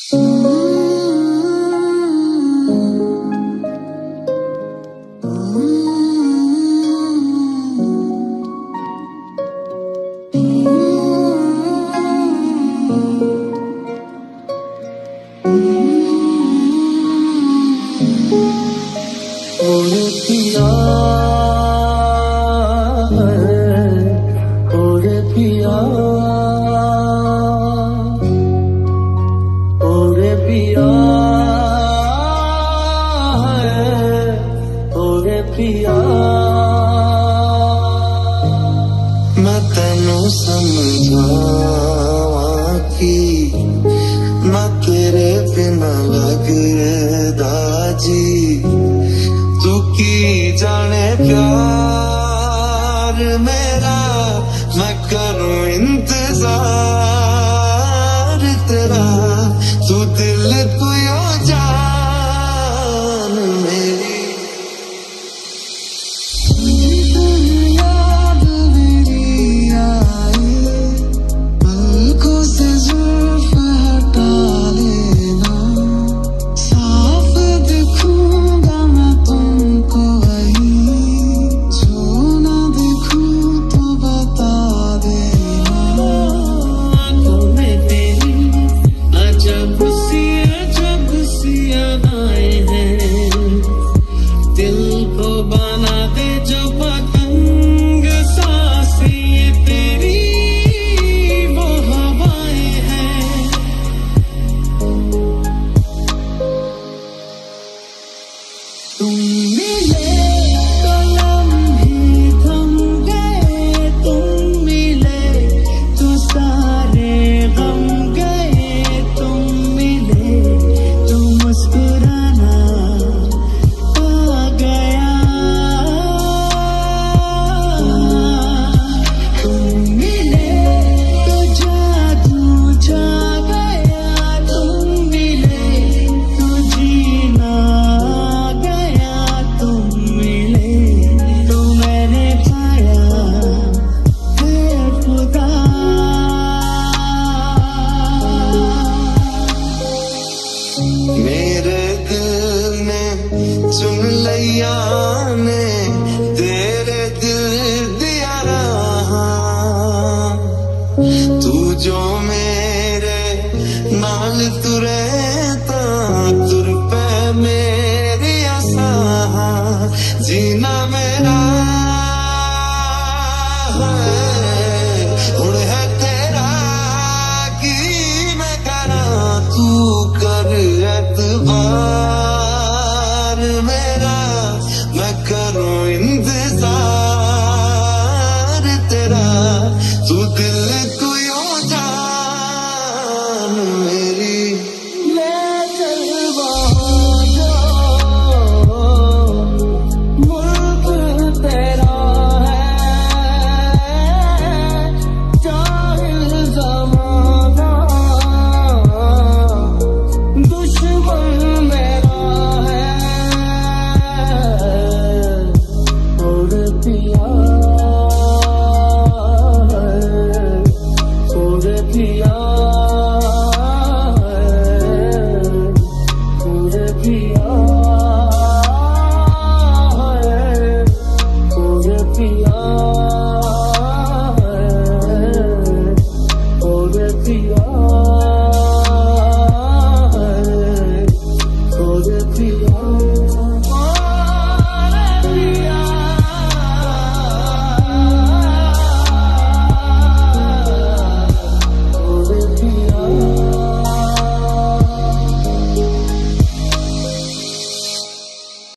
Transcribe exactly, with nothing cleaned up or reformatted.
ओरे पिया ओरे पिया ओरे पिया ओरे पिया मैं तेनू समझावा कि मैं तेरे बिना लगदा जी तू की जाने प्यार मेरा मैं करूं इंतजार तेरा तू दिल तू यो जान मेरी याद मेरी आई पलकों से जुल्फ हटा लेना साफ दिखूंगा मैं तुमको वही जो ना दिखूं तो बता देना आंखों में तेरी अजब सी अजब सी अदाएं हैं दिल को बना दे जो पतंग सांसें ये तेरी वो हवाएं हैं तुम मिले तो लम्हे थम गए तुम मिले तो सारे गम गए तुम मिले तो मुस्कुराना आ गया तुम मिले तो जादू छा गया तुम मिले तो जीना आ गया तुम मिले तो मैंने पाया है खुदा मेरे दिल ने चुन लिया